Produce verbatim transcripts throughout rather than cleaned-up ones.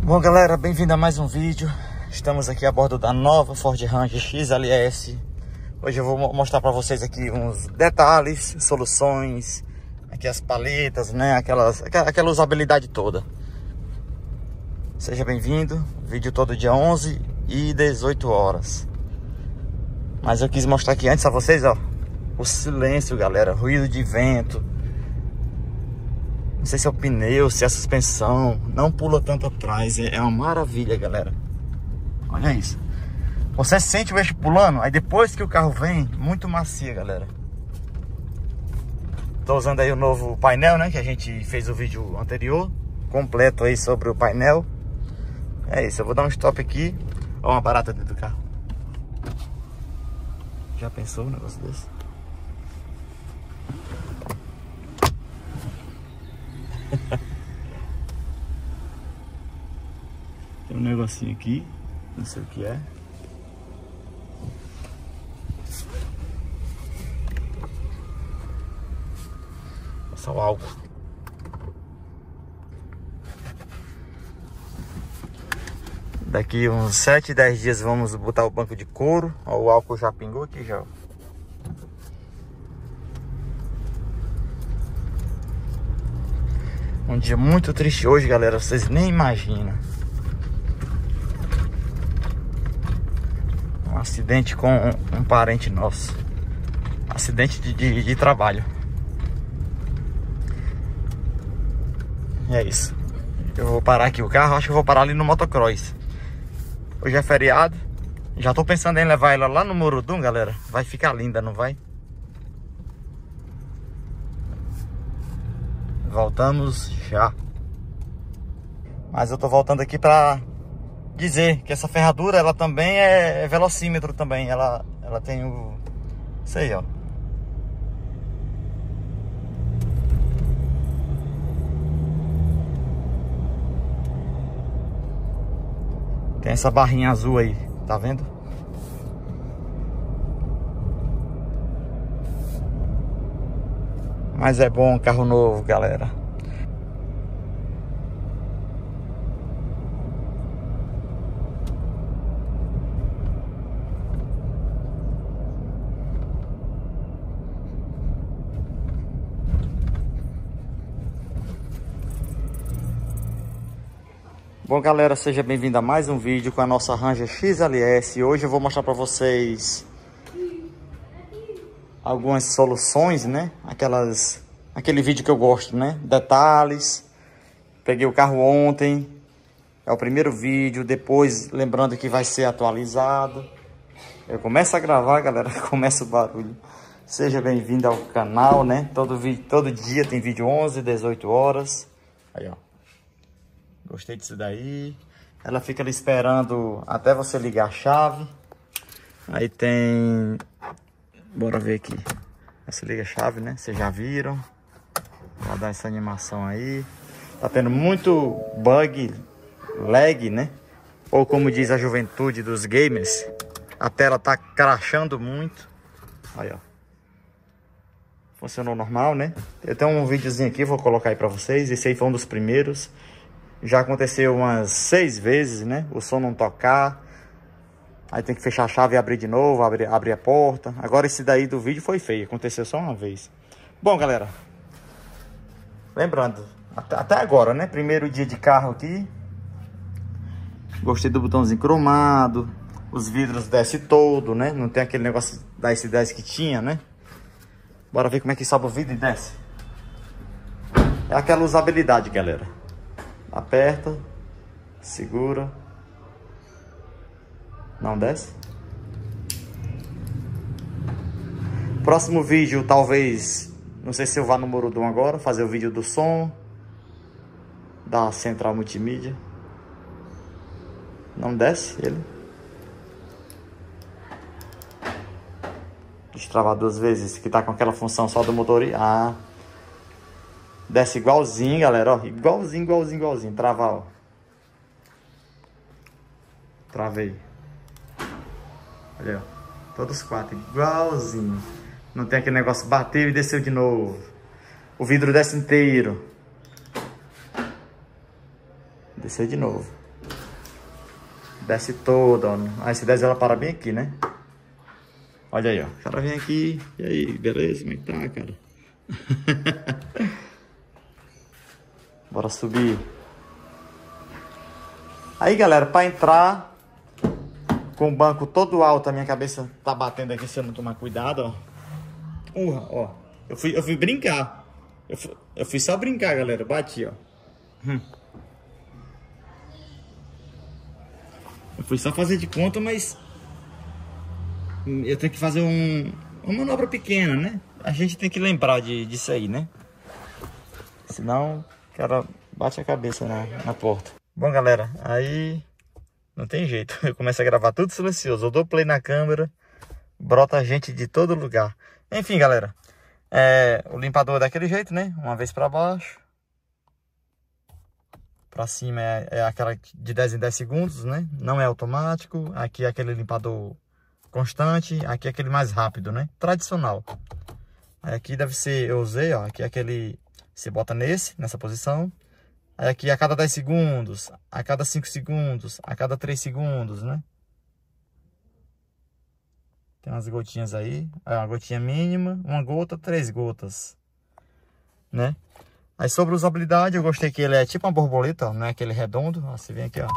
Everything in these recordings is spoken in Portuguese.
Bom galera, bem-vindo a mais um vídeo. Estamos aqui a bordo da nova Ford Ranger X L S. Hoje eu vou mostrar para vocês aqui uns detalhes, soluções, aqui as paletas, né, aquelas, aquela usabilidade toda. Seja bem-vindo, vídeo todo dia onze e dezoito horas. Mas eu quis mostrar aqui antes a vocês, ó, o silêncio, galera, ruído de vento. Não sei se é o pneu, se é a suspensão, não pula tanto atrás, é uma maravilha, galera. Olha isso. Você sente o eixo pulando, aí depois que o carro vem, muito macia, galera. Tô usando aí o novo painel, né, que a gente fez o vídeo anterior, completo aí sobre o painel. É isso, eu vou dar um stop aqui. Ó, uma barata dentro do carro. Já pensou um negócio desse? Tem um negocinho aqui, não sei o que é. Passar o álcool. Daqui uns sete, dez dias vamos botar o banco de couro. Ó, o álcool já pingou aqui já. Um dia muito triste hoje, galera, vocês nem imaginam. Um acidente com um, um parente nosso. Acidente de, de, de trabalho. E é isso. Eu vou parar aqui o carro, acho que eu vou parar ali no motocross. Hoje é feriado. Já tô pensando em levar ela lá no Morudum, galera. Vai ficar linda, não vai? Voltamos já. Mas eu tô voltando aqui pra dizer que essa ferradura, ela também é velocímetro também. Ela, ela tem o... Isso aí, ó. Tem essa barrinha azul aí, tá vendo? Mas é bom carro novo, galera. Bom galera, seja bem-vindo a mais um vídeo com a nossa Ranger X L S. Hoje eu vou mostrar para vocês algumas soluções, né? Aquelas, aquele vídeo que eu gosto, né? Detalhes. Peguei o carro ontem, é o primeiro vídeo. Depois, lembrando que vai ser atualizado. Eu começo a gravar, galera, começa o barulho. Seja bem-vindo ao canal, né? Todo, vídeo, todo dia tem vídeo onze, dezoito horas. Aí, ó. Gostei disso daí. Ela fica ali esperando até você ligar a chave. Aí tem... Bora ver aqui. Essa liga a chave, né? Vocês já viram. Vou dar essa animação aí. Tá tendo muito bug, lag, né? Ou como diz a juventude dos gamers, a tela tá crashando muito. Aí, ó. Funcionou normal, né? Eu tenho um videozinho aqui, vou colocar aí pra vocês. Esse aí foi um dos primeiros. Já aconteceu umas seis vezes, né? O som não tocar. Aí tem que fechar a chave e abrir de novo, abrir, abrir a porta. Agora esse daí do vídeo foi feio, aconteceu só uma vez. Bom, galera, lembrando, até, até agora, né? Primeiro dia de carro aqui. Gostei do botãozinho cromado. Os vidros desce todo, né? Não tem aquele negócio da S dez que tinha, né? Bora ver como é que sobe o vidro e desce. É aquela usabilidade, galera. Aperta, segura. Não desce. Próximo vídeo, talvez, não sei se eu vá no Morudum agora, fazer o vídeo do som da central multimídia. Não desce ele. Destravar duas vezes, que tá com aquela função só do motor. Ah, desce igualzinho, galera, ó, igualzinho, igualzinho, igualzinho. Travar, ó. Travei. Olha, ó. Todos quatro, igualzinho. Não tem aquele negócio, bateu e desceu de novo. O vidro desce inteiro. Desceu de novo. Desce toda, ó. Aí se desce ela para bem aqui, né? Olha aí, ó. O cara vem aqui. E aí, beleza? Como é que tá, cara? Bora subir. Aí, galera, pra entrar com o banco todo alto, a minha cabeça tá batendo aqui se eu não tomar cuidado, ó. Urra, ó. Eu fui, eu fui brincar. Eu fui, eu fui só brincar, galera. Eu bati, ó. Hum. Eu fui só fazer de conta, mas eu tenho que fazer um, uma manobra pequena, né? A gente tem que lembrar de, disso aí, né? Senão o cara bate a cabeça na, na porta. Bom, galera, aí não tem jeito. Eu começo a gravar tudo silencioso. Eu dou play na câmera, brota gente de todo lugar. Enfim, galera, é, o limpador é daquele jeito, né? Uma vez para baixo. Para cima é, é aquela de dez em dez segundos, né? Não é automático. Aqui é aquele limpador constante. Aqui é aquele mais rápido, né? Tradicional. Aqui deve ser, eu usei, ó. Aqui é aquele, você bota nesse, nessa posição. Aí aqui a cada dez segundos, a cada cinco segundos, a cada três segundos, né? Tem umas gotinhas aí. É uma gotinha mínima, uma gota, três gotas, né? Aí sobre usabilidade, eu gostei que ele é tipo uma borboleta, ó, não é aquele redondo. Ó, você vem aqui, ó.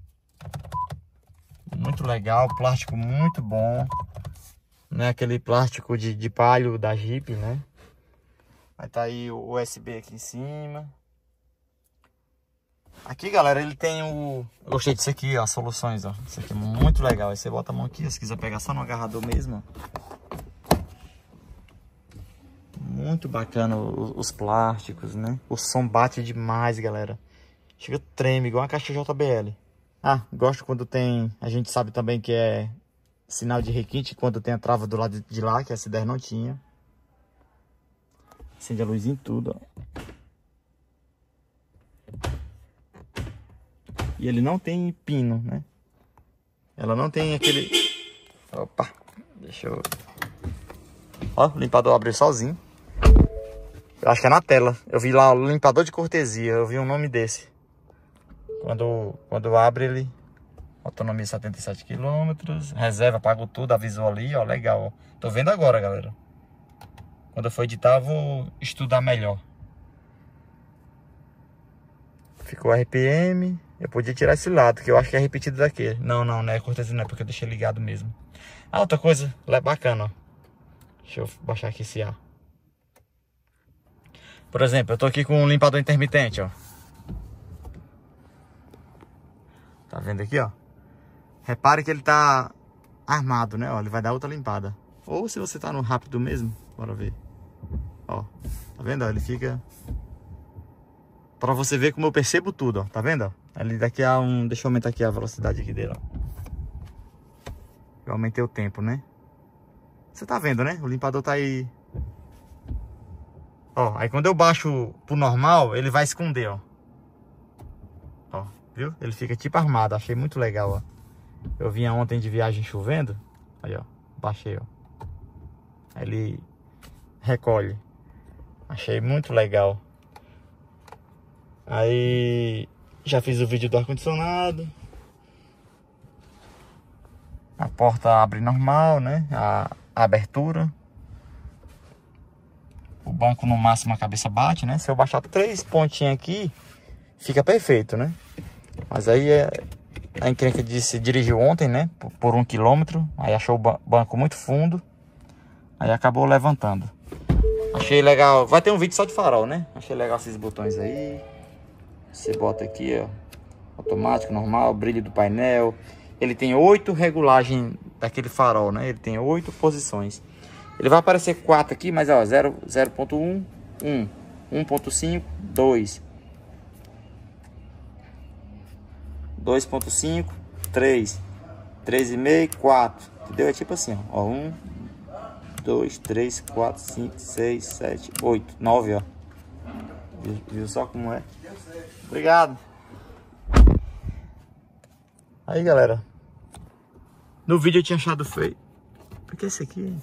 Muito legal, plástico muito bom. Não é aquele plástico de, de palho da Jeep, né? Aí tá aí o U S B aqui em cima. Aqui, galera, ele tem o... Eu gostei disso aqui, ó, as soluções, ó. Isso aqui é muito legal. Aí você bota a mão aqui, ó, se quiser pegar só no agarrador mesmo, ó. Muito bacana os, os plásticos, né? O som bate demais, galera. Chega treme, igual uma caixa J B L. Ah, gosto quando tem... A gente sabe também que é sinal de requinte quando tem a trava do lado de lá, que a C dez não tinha. Acende a luz em tudo, ó. E ele não tem pino, né? Ela não tem aquele... Opa, deixa eu... Ó, o limpador abriu sozinho. Eu acho que é na tela. Eu vi lá o limpador de cortesia. Eu vi um nome desse. Quando, quando abre ele... Autonomia setenta e sete quilômetros. Reserva, pago tudo. Avisou ali, ó. Legal, ó. Tô vendo agora, galera. Quando eu for editar, eu vou estudar melhor. Ficou R P M. Eu podia tirar esse lado, que eu acho que é repetido daquele. Não, não, não é cortesia, não é porque eu deixei ligado mesmo. Ah, outra coisa, é bacana, ó. Deixa eu baixar aqui esse ar. Por exemplo, eu tô aqui com um limpador intermitente, ó. Tá vendo aqui, ó? Repare que ele tá armado, né? Ó, ele vai dar outra limpada. Ou se você tá no rápido mesmo, bora ver. Ó, tá vendo? Ó, ele fica... Pra você ver como eu percebo tudo, ó. Tá vendo? Ali daqui a um... Deixa eu aumentar aqui a velocidade aqui dele, ó. Eu aumentei o tempo, né? Você tá vendo, né? O limpador tá aí... Ó, aí quando eu baixo pro normal, ele vai esconder, ó. Ó, viu? Ele fica tipo armado. Achei muito legal, ó. Eu vinha ontem de viagem chovendo. Aí, ó. Baixei, ó. Aí ele recolhe. Achei muito legal. Aí já fiz o vídeo do ar-condicionado. A porta abre normal, né? A, a abertura. O banco no máximo a cabeça bate, né? Se eu baixar três pontinhos aqui, fica perfeito, né? Mas aí é... A encrenca disse dirigiu ontem, né? Por, por um quilômetro. Aí achou o banco muito fundo. Aí acabou levantando. Achei legal. Vai ter um vídeo só de farol, né? Achei legal esses botões aí. Você bota aqui, ó. Automático, normal, brilho do painel. Ele tem oito regulagens daquele farol, né? Ele tem oito posições. Ele vai aparecer quatro aqui, mas ó, zero, zero ponto um, um, um ponto cinco, dois, dois ponto cinco, três, três vírgula cinco, quatro. Entendeu? É tipo assim, ó. um, dois, três, quatro, cinco, seis, sete, oito, nove, ó. Viu, viu só como é? Obrigado. Aí, galera. No vídeo eu tinha achado feio. Por que esse aqui?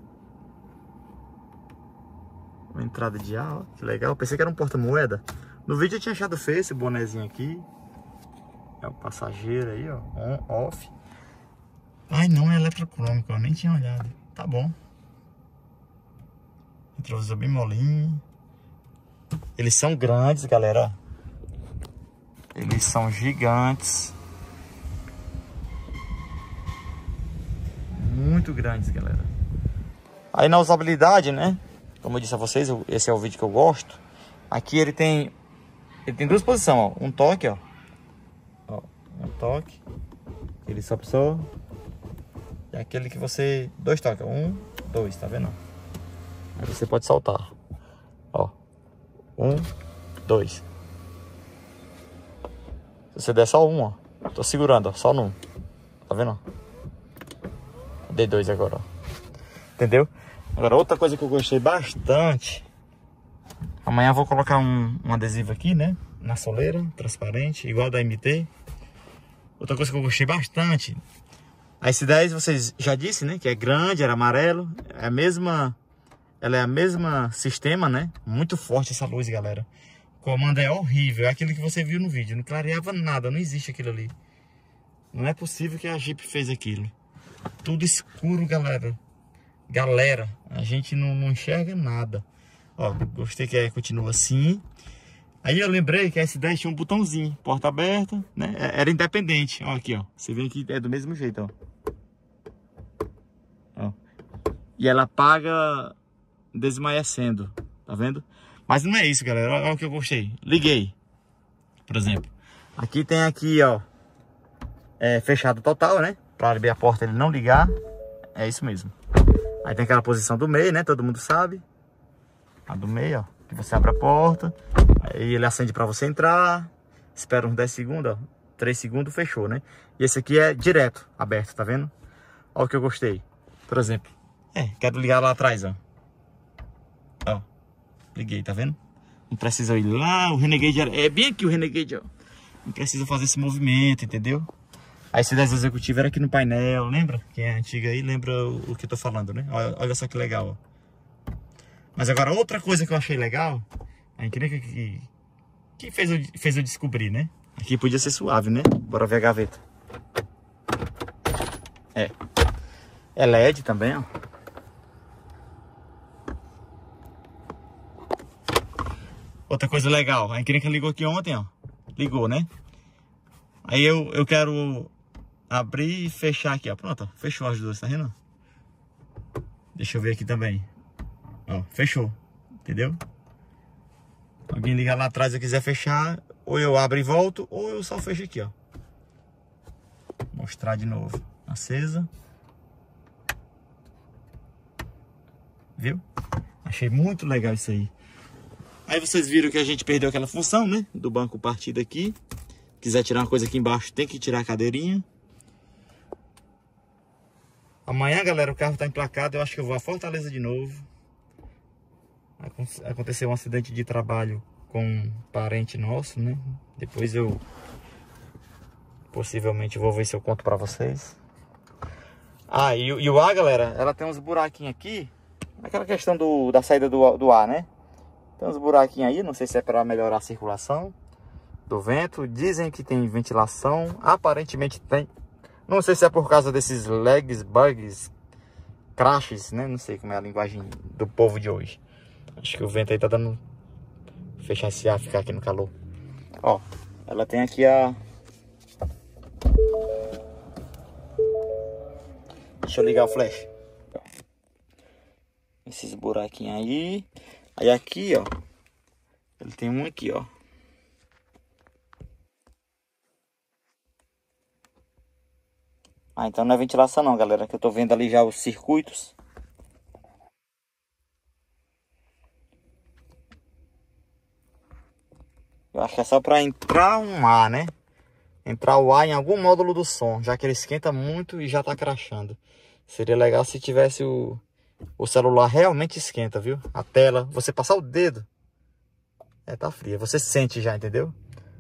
Uma entrada de ar, ó. Que legal. Pensei que era um porta-moeda. No vídeo eu tinha achado feio esse bonezinho aqui. É o passageiro aí, ó. On, off. Ai, não é eletrocrômico, eu nem tinha olhado. Tá bom. Retrovisor bem molinho. Eles são grandes, galera, ó. Eles são gigantes. Muito grandes, galera. Aí na usabilidade, né? Como eu disse a vocês, esse é o vídeo que eu gosto. Aqui ele tem... Ele tem duas posições, ó. Um toque, ó. Ó, um toque. Ele sobe só. E aquele que você... Dois toques. Um, dois, tá vendo? Aí você pode soltar. Ó. Um, dois. Se você der só um, ó. Tô segurando, ó. Só num. Tá vendo? Dei dois agora, ó. Entendeu? Agora, outra coisa que eu gostei bastante. Amanhã eu vou colocar um, um adesivo aqui, né? Na soleira, transparente, igual da M T. Outra coisa que eu gostei bastante. A S dez, vocês já disse, né? Que é grande, era amarelo. É a mesma... Ela é a mesma sistema, né? Muito forte essa luz, galera. O comando é horrível. É aquilo que você viu no vídeo. Não clareava nada. Não existe aquilo ali. Não é possível que a Jeep fez aquilo. Tudo escuro, galera. Galera, a gente não, não enxerga nada. Ó, gostei que é, continua assim. Aí eu lembrei que a S dez tinha um botãozinho. Porta aberta, né? Era independente. Ó, aqui, ó. Você vê que é do mesmo jeito, ó. Ó. E ela apaga desmaecendo. Tá vendo? Mas não é isso, galera. Olha o que eu gostei. Liguei. Por exemplo. Aqui tem aqui, ó. É, fechado total, né? Pra abrir a porta ele não ligar. É isso mesmo. Aí tem aquela posição do meio, né? Todo mundo sabe. A do meio, ó. Que você abre a porta. Aí ele acende pra você entrar. Espera uns dez segundos, ó. três segundos, fechou, né? E esse aqui é direto, aberto, tá vendo? Olha o que eu gostei. Por exemplo. É, quero ligar lá atrás, ó. Ó. Liguei, tá vendo? Não precisa ir lá. O Renegade é bem aqui o Renegade, ó. Não precisa fazer esse movimento, entendeu? A S dez executiva era aqui no painel, lembra? Quem é antiga aí lembra o, o que eu tô falando, né? Olha, olha só que legal, ó. Mas agora outra coisa que eu achei legal, a encrenca que, que fez, eu, fez eu descobrir, né? Aqui podia ser suave, né? Bora ver a gaveta. É. É L E D também, ó. Outra coisa legal, a encrenca ligou aqui ontem, ó. Ligou, né? Aí eu, eu quero abrir e fechar aqui, ó. Pronto, ó. Fechou as duas, tá vendo? Deixa eu ver aqui também. Ó, fechou. Entendeu? Alguém ligar lá atrás e quiser fechar, ou eu abro e volto, ou eu só fecho aqui, ó. Mostrar de novo. Acesa. Viu? Achei muito legal isso aí. Aí vocês viram que a gente perdeu aquela função, né? Do banco partido aqui. Quiser tirar uma coisa aqui embaixo, tem que tirar a cadeirinha. Amanhã, galera, o carro tá emplacado. Eu acho que eu vou a Fortaleza de novo. Aconteceu um acidente de trabalho com um parente nosso, né? Depois eu possivelmente vou ver se eu conto pra vocês. Ah, e, e o ar, galera, ela tem uns buraquinhos aqui. Aquela questão do, da saída do, do ar, né? Tem uns buraquinhos aí, não sei se é para melhorar a circulação do vento. Dizem que tem ventilação, aparentemente tem. Não sei se é por causa desses lags, bugs, crashes, né? Não sei como é a linguagem do povo de hoje. Acho que o vento aí tá dando... Fechar esse ar, ficar aqui no calor. Ó, ela tem aqui a... Deixa eu ligar o flash. Esses buraquinhos aí. Aí aqui, ó. Ele tem um aqui, ó. Ah, então não é ventilação não, galera. Que eu tô vendo ali já os circuitos. Eu acho que é só pra entrar um ar, né? Entrar o ar em algum módulo do som. Já que ele esquenta muito e já tá crashando. Seria legal se tivesse o... O celular realmente esquenta, viu? A tela, você passar o dedo. É, tá fria. Você sente já, entendeu?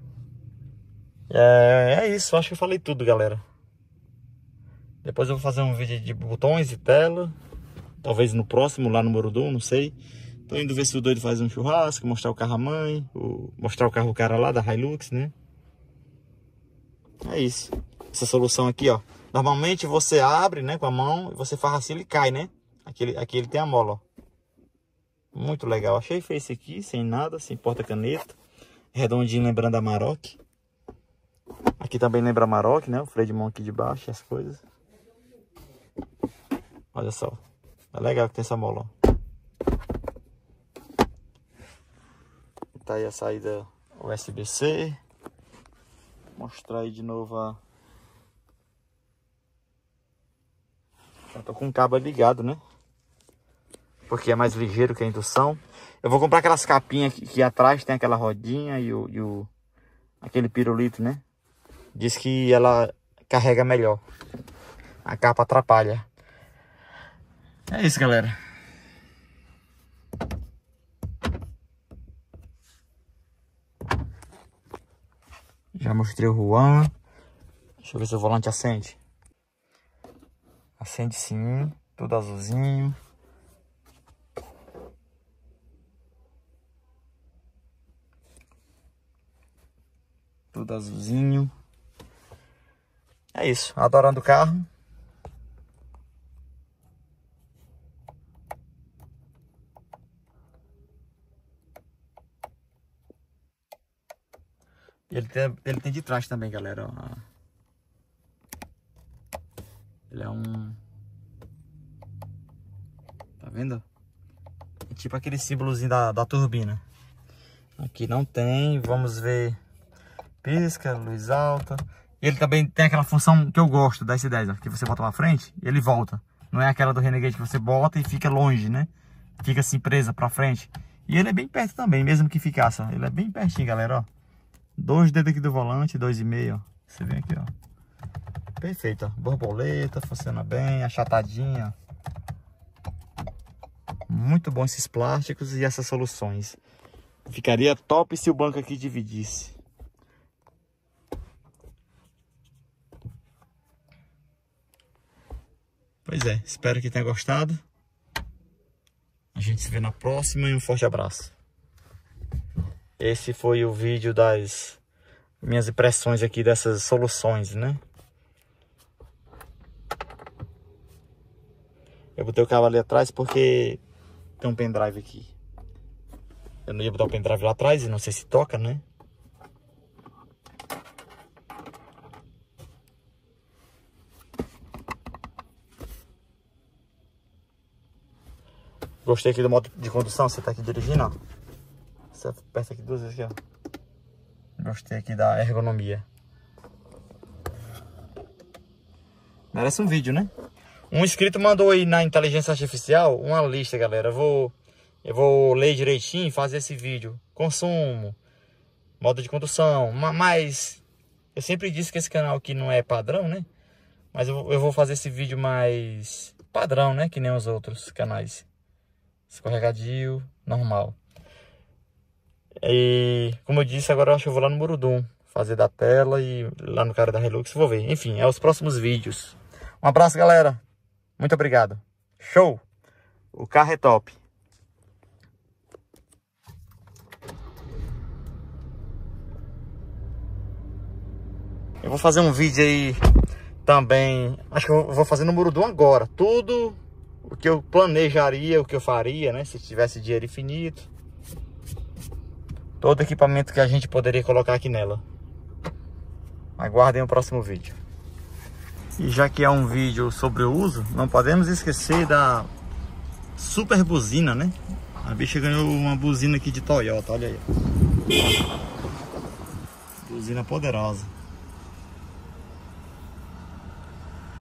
É, é isso. Acho que eu falei tudo, galera. Depois eu vou fazer um vídeo de botões e tela. Talvez no próximo, lá no Morudum, não sei. Tô indo ver se o doido faz um churrasco, mostrar o carro à mãe, o, mostrar o carro o cara lá da Hilux, né? É isso. Essa solução aqui, ó. Normalmente você abre, né, com a mão e você faz assim, ele cai, né? Aqui ele, aqui ele tem a mola, ó. Muito legal. Achei feio esse aqui, sem nada, sem porta-caneta. Redondinho, lembrando a Maroc. Aqui também lembra a Maroc, né? O freio de mão aqui de baixo, as coisas. Olha só. É legal que tem essa mola, ó. Tá aí a saída U S B C. Vou mostrar aí de novo a... Já tô com o cabo ligado, né? Porque é mais ligeiro que a indução. Eu vou comprar aquelas capinhas que, que atrás tem aquela rodinha e o, e o... aquele pirulito, né? Diz que ela carrega melhor. A capa atrapalha. É isso, galera. Já mostrei o Juan. Deixa eu ver se o volante acende. Acende sim. Tudo azulzinho. Tudo azulzinho. É isso. Adorando o carro. Ele tem, ele tem de trás também, galera. Ó. Ele é um... Tá vendo? É tipo aquele símbolozinho da, da turbina. Aqui não tem. Vamos ver. Pisca, luz alta. E ele também tem aquela função que eu gosto da S dez, ó, que você bota pra frente e ele volta. Não é aquela do Renegade que você bota e fica longe, né? Fica assim presa pra frente. E ele é bem perto também, mesmo que ficasse, ó. Ele é bem pertinho, galera, ó. Dois dedos aqui do volante, dois e meio, ó. Você vê aqui, ó. Perfeito, ó. Borboleta, funciona bem, achatadinha. Muito bom esses plásticos e essas soluções. Ficaria top se o banco aqui dividisse. Pois é, espero que tenha gostado. A gente se vê na próxima e um forte abraço. Esse foi o vídeo das minhas impressões aqui dessas soluções, né? Eu botei o cabo ali atrás porque tem um pendrive aqui. Eu não ia botar o pendrive lá atrás e não sei se toca, né? Gostei aqui do modo de condução, você tá aqui dirigindo, ó. Você aperta aqui duas vezes aqui, ó. Gostei aqui da ergonomia. Merece um vídeo, né? Um inscrito mandou aí na inteligência artificial uma lista, galera. Eu vou, eu vou ler direitinho e fazer esse vídeo. Consumo, modo de condução, mas eu sempre disse que esse canal aqui não é padrão, né? Mas eu, eu vou fazer esse vídeo mais padrão, né? Que nem os outros canais. Escorregadio, normal. E como eu disse, agora eu acho que eu vou lá no Murudum fazer da tela e lá no cara da Hilux vou ver. Enfim, é os próximos vídeos. Um abraço, galera. Muito obrigado. Show! O carro é top. Eu vou fazer um vídeo aí também. Acho que eu vou fazer no Murudum agora. Tudo o que eu planejaria, o que eu faria, né? Se tivesse dinheiro infinito. Todo equipamento que a gente poderia colocar aqui nela. Aguardem o próximo vídeo. E já que é um vídeo sobre o uso, não podemos esquecer da super buzina, né? A bicha ganhou uma buzina aqui de Toyota, olha aí. Buzina poderosa.